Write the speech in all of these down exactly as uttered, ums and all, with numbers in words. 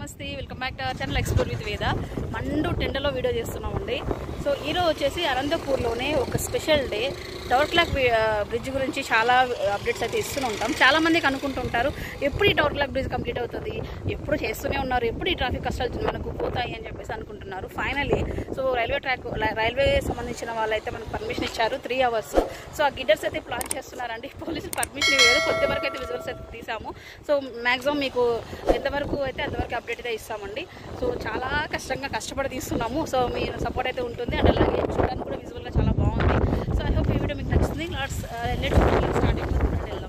నమస్తే welcome back to our channel explore with Veda. మండు టెండలో video చేస్తున్నామండి. సో ఈరోజు వచ్చేసి అనంతపూర్లోనే ఒక special day. Tower clock bridge గురించి చాలా అప్డేట్స్ అయితే ఇస్తూనే ఉంటాం. చాలామందికి అనుకుంటుంటారు ఎప్పుడు ఈ టవర్ క్లాక్ బ్రిడ్జ్ కంప్లీట్ అవుతుంది, ఎప్పుడు చేస్తూనే ఉన్నారు, ఎప్పుడు ఈ ట్రాఫిక్ కష్టాలు మనకు పోతాయి అని చెప్పేసి అనుకుంటున్నారు. Finally so railway track railway సంబంధించిన వాళ్ళైతే మనకు పర్మిషన్ ఇచ్చారు త్రీ అవర్స్. సో ఆ గిడ్డర్స్ అయితే ప్లాన్ చేస్తున్నారండి. పోలీసులు పర్మిషన్ ఇవ్వలేదు, కొద్ది వరకు అయితే విజువల్స్ అయితే తీసాము. సో మ్యాక్సిమం మీకు ఎంతవరకు అయితే అంతవరకు అప్డేట్ అయితే ఇస్తామండి. సో చాలా కష్టంగా కష్టపడి తీస్తున్నాము. సో మీ సపోర్ట్ అయితే ఉంటుంది అండ్ అలాగే చూడడానికి కూడా విజువల్గా చాలా బాగుంది. సో ఐ హోప్ ఈ వీడియో మీకు నచ్చుతుంది. లెట్స్ లెట్స్ స్టార్టింగ్ వెళ్దాం.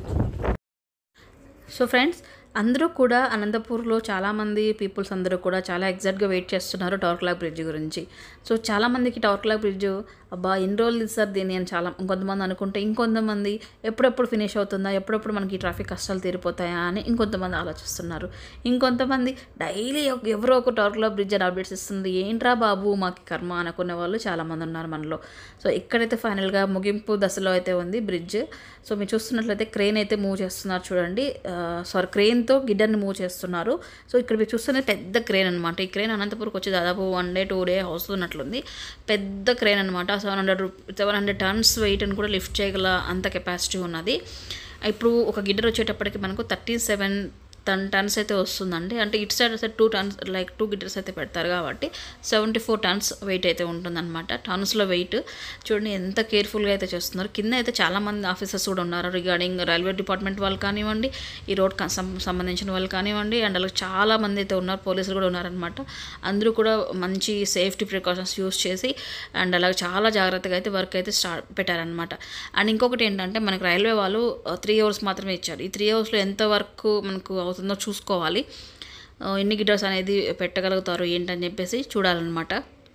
సో ఫ్రెండ్స్, అందరూ కూడా అనంతపూర్లో చాలామంది పీపుల్స్ అందరూ కూడా చాలా ఎగ్జాక్ట్గా వెయిట్ చేస్తున్నారు టవర్ క్లాక్ బ్రిడ్జ్ గురించి. సో చాలామందికి టవర్ క్లాక్ బ్రిడ్జ్ అబ్బా ఎన్ని రోజులు తీస్తారు దీన్ని అని చాలా ఇంకొంతమంది అనుకుంటే, ఇంకొంతమంది ఎప్పుడెప్పుడు ఫినిష్ అవుతుందా, ఎప్పుడెప్పుడు మనకి ట్రాఫిక్ కష్టాలు తీరిపోతాయా అని ఇంకొంతమంది ఆలోచిస్తున్నారు. ఇంకొంతమంది డైలీ ఎవరో ఒక టవర్ క్లాక్ బ్రిడ్జ్ అని అప్డేట్స్ ఇస్తుంది, ఏంట్రా బాబు మాకు కర్మ అనుకునే వాళ్ళు చాలామంది ఉన్నారు మనలో. సో ఇక్కడైతే ఫైనల్గా ముగింపు దశలో అయితే ఉంది బ్రిడ్జ్. సో మీరు చూస్తున్నట్లయితే క్రెయిన్ అయితే మూవ్ చేస్తున్నారు చూడండి. సారీ క్రెయిన్తో గిడ్డర్ని మూవ్ చేస్తున్నారు. సో ఇక్కడ మీరు చూస్తున్న పెద్ద క్రెయిన్ అనమాట. ఈ క్రెయిన్ అనంతపూర్కి వచ్చి దాదాపు వన్ డే టూ డే వస్తున్నట్లుంది. పెద్ద క్రెయిన్ అనమాట. Seven hundred seven hundred tons వెయిట్ని కూడా లిఫ్ట్ చేయగల అంత కెపాసిటీ ఉన్నది. ఇప్పుడు ఒక గిడ్డర్ వచ్చేటప్పటికి మనకు థర్టీ సెవెన్ టన్ టన్స్ అయితే వస్తుందండి. అంటే ఇటు సైడ్ వస్తే two tons like two girders అయితే పెడతారు కాబట్టి సెవెంటీ ఫోర్ టన్స్ వెయిట్ అయితే ఉంటుందన్నమాట. టన్స్లో వెయిట్ చూడండి ఎంత కేర్ఫుల్గా అయితే చేస్తున్నారు. కింద అయితే చాలామంది ఆఫీసర్స్ కూడా ఉన్నారు రిగార్డింగ్ రైల్వే డిపార్ట్మెంట్ వాళ్ళు కానివ్వండి, ఈ రోడ్ సంబంధించిన వాళ్ళు కానివ్వండి, అండ్ అలాగే చాలామంది అయితే ఉన్నారు, పోలీసులు కూడా ఉన్నారనమాట. అందరూ కూడా మంచి సేఫ్టీ ప్రికాషన్స్ యూస్ చేసి అండ్ అలాగే చాలా జాగ్రత్తగా అయితే వర్క్ అయితే స్టార్ట్ పెట్టారనమాట. అండ్ ఇంకొకటి ఏంటంటే మనకు రైల్వే వాళ్ళు త్రీ అవర్స్ మాత్రమే ఇచ్చారు. ఈ త్రీ అవర్స్లో ఎంత వర్క్ మనకు అవుతుందో చూసుకోవాలి. ఎన్ని గిటర్స్ అనేది పెట్టగలుగుతారు ఏంటని చెప్పేసి చూడాలన్నమాట.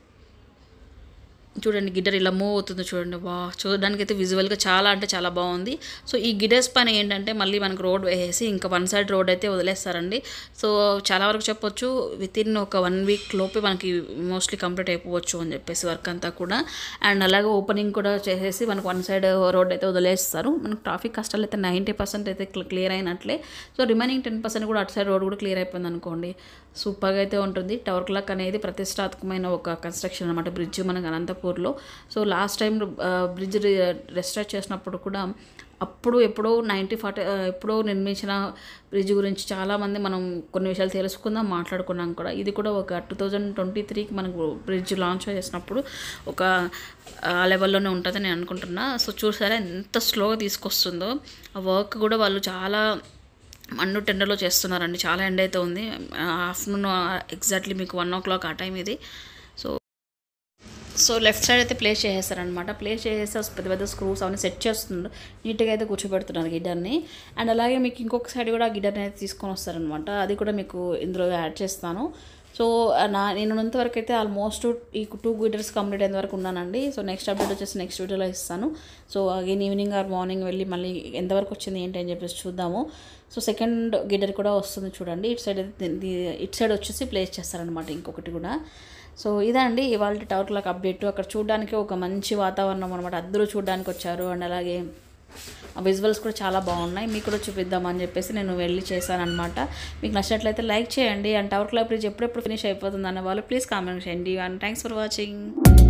చూడండి గిడ్డర్ ఇలా మూవ్ అవుతుంది చూడండి. వా చూడడానికి అయితే విజువల్గా చాలా అంటే చాలా బాగుంది. సో ఈ గిడ్డర్స్ పైన ఏంటంటే మళ్ళీ మనకు రోడ్ వేసేసి ఇంకా వన్ సైడ్ రోడ్ అయితే వదిలేస్తారండి. సో చాలా వరకు చెప్పొచ్చు విత్ ఇన్ ఒక వన్ వీక్ లోపే మనకి మోస్ట్లీ కంప్లీట్ అయిపోవచ్చు అని చెప్పేసి వర్క్ అంతా కూడా. అండ్ అలాగే ఓపెనింగ్ కూడా చేసేసి మనకు వన్ సైడ్ రోడ్ అయితే వదిలేస్తారు. మనకు ట్రాఫిక్ కష్టాలు అయితే నైంటీ పర్సెంట్ అయితే క్లియర్ అయినట్లే. సో రిమైనింగ్ టెన్ పర్సెంట్ కూడా అటు సైడ్ రోడ్ కూడా క్లియర్ అయిపోయింది అనుకోండి. సూపర్గా అయితే ఉంటుంది. టవర్ క్లాక్ అనేది ప్రతిష్టాత్మకమైన ఒక కన్స్ట్రక్షన్ అనమాట బ్రిడ్జ్ మనకు అనంతపూర్లో. So last time bridge restart చేసినప్పుడు కూడా అప్పుడు ఎప్పుడో నైంటీ ఫార్టీ ఎప్పుడో నిర్మించిన బ్రిడ్జ్ గురించి చాలామంది మనం కొన్ని విషయాలు తెలుసుకుందాం, మాట్లాడుకున్నాం కూడా. ఇది కూడా ఒక టూ థౌజండ్ ట్వంటీ త్రీకి మనకు బ్రిడ్జ్ లాంచ్ చేసినప్పుడు ఒక ఆ లెవెల్లోనే ఉంటుందని నేను అనుకుంటున్నా. సో చూసారా ఎంత స్లోగా తీసుకొస్తుందో. ఆ వర్క్ కూడా వాళ్ళు చాలా మండు టెండర్లో చేస్తున్నారండి. చాలా ఎండ్ అయితే ఉంది. ఆఫ్టర్నూన్ ఎగ్జాక్ట్లీ మీకు వన్ ఓ క్లాక్ ఆ టైం ఇది. సో సో లెఫ్ట్ సైడ్ అయితే ప్లేస్ చేసేస్తారనమాట. ప్లేస్ చేసేసి పెద్ద పెద్ద స్క్రూస్ అవన్నీ సెట్ చేస్తున్నారు. నీట్గా అయితే కూర్చోబెడుతున్నారు గిడ్డర్ని. అండ్ అలాగే మీకు ఇంకొక సైడ్ కూడా గిడ్డర్ని అయితే తీసుకొని వస్తారనమాట. అది కూడా మీకు ఇందులో యాడ్ చేస్తాను. సో నా నేను ఉన్నంతవరకు అయితే ఆల్మోస్ట్ ఈ టూ గిడ్డర్స్ కంప్లీట్ అయిన వరకు ఉన్నానండి. సో నెక్స్ట్ అప్డేట్ వచ్చేసి నెక్స్ట్ వీడియోలో ఇస్తాను. So again evening or morning వెళ్ళి మళ్ళీ ఎంతవరకు వచ్చింది ఏంటి అని చెప్పేసి చూద్దాము. సో సెకండ్ గిడ్డర్ కూడా వస్తుంది చూడండి. ఇటు సైడ్ అయితే ఇటు సైడ్ వచ్చేసి ప్లేస్ చేస్తారనమాట ఇంకొకటి కూడా. సో ఇదండి ఇవాళ టవర్ క్లాక్ అప్డేట్. అక్కడ చూడడానికి ఒక మంచి వాతావరణం అనమాట. అందరూ చూడడానికి వచ్చారు. అండ్ అలాగే విజువల్స్ కూడా చాలా బాగున్నాయి. మీకు కూడా చూపిద్దామని చెప్పేసి నేను వెళ్ళి చేశాను అనమాట. మీకు నచ్చినట్లయితే లైక్ చేయండి. అండ్ టవర్ క్లాక్ బ్రిడ్జ్ ఎప్పుడెప్పుడు ఫినిష్ అయిపోతుంది అన్న వాళ్ళు ప్లీజ్ కామెంట్ చేయండి. And thanks for watching.